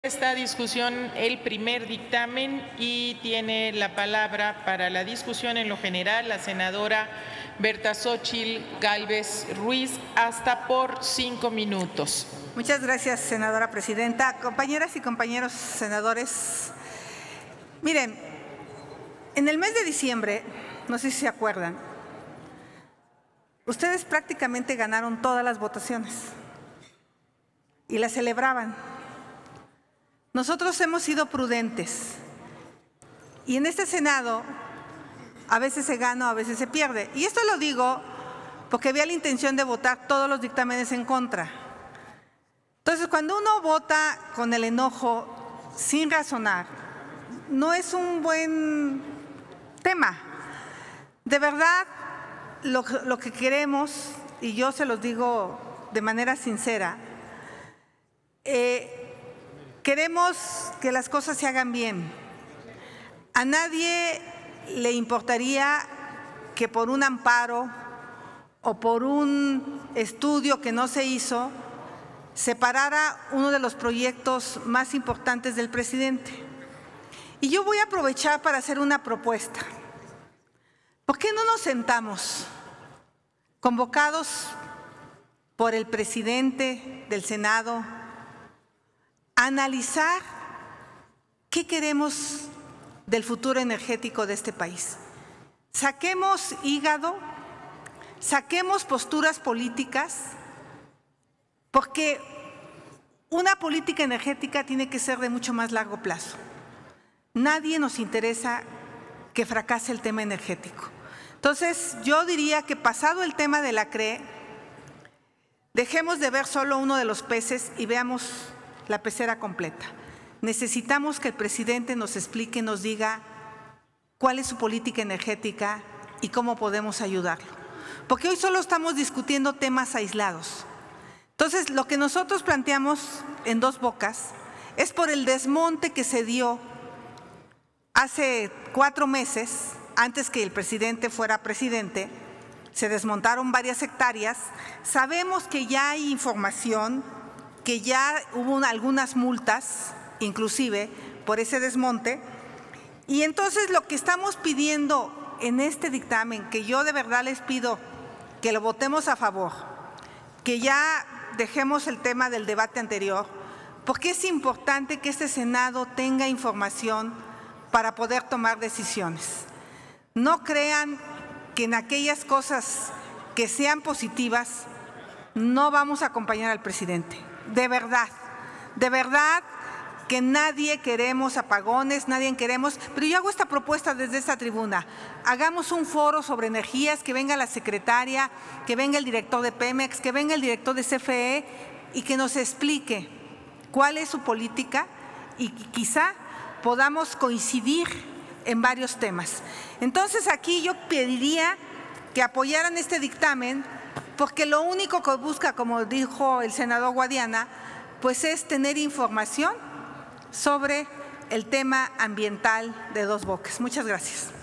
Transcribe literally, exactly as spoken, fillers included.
Esta discusión el primer dictamen y tiene la palabra para la discusión en lo general la senadora Berta Xóchitl Gálvez Ruiz, hasta por cinco minutos. Muchas gracias, senadora presidenta. Compañeras y compañeros senadores, miren, en el mes de diciembre, no sé si se acuerdan, ustedes prácticamente ganaron todas las votaciones y las celebraban. Nosotros hemos sido prudentes y en este Senado a veces se gana, a veces se pierde. Y esto lo digo porque había la intención de votar todos los dictámenes en contra. Entonces, cuando uno vota con el enojo, sin razonar, no es un buen tema. De verdad, lo, lo que queremos, y yo se los digo de manera sincera, eh, queremos que las cosas se hagan bien. A nadie le importaría que por un amparo o por un estudio que no se hizo, se parara uno de los proyectos más importantes del presidente. Y yo voy a aprovechar para hacer una propuesta. ¿Por qué no nos sentamos, convocados por el presidente del Senado, a analizar qué queremos del futuro energético de este país? Saquemos hígado, saquemos posturas políticas, porque una política energética tiene que ser de mucho más largo plazo. Nadie nos interesa que fracase el tema energético. Entonces, yo diría que pasado el tema de la C R E, dejemos de ver solo uno de los peces y veamos la pecera completa. Necesitamos que el presidente nos explique, nos diga cuál es su política energética y cómo podemos ayudarlo. Porque hoy solo estamos discutiendo temas aislados. Entonces, lo que nosotros planteamos en Dos Bocas es por el desmonte que se dio hace cuatro meses, antes que el presidente fuera presidente. Se desmontaron varias hectáreas. Sabemos que ya hay información, que ya hubo algunas multas, inclusive, por ese desmonte. Y entonces lo que estamos pidiendo en este dictamen, que yo de verdad les pido que lo votemos a favor, que ya dejemos el tema del debate anterior, porque es importante que este Senado tenga información para poder tomar decisiones. No crean que en aquellas cosas que sean positivas no vamos a acompañar al presidente. De verdad, de verdad que nadie queremos apagones, nadie queremos, pero yo hago esta propuesta desde esta tribuna. Hagamos un foro sobre energías, que venga la secretaria, que venga el director de Pemex, que venga el director de C F E y que nos explique cuál es su política y quizá podamos coincidir en varios temas. Entonces, aquí yo pediría que apoyaran este dictamen, porque lo único que busca, como dijo el senador Guadiana, pues es tener información sobre el tema ambiental de Dos Bocas. Muchas gracias.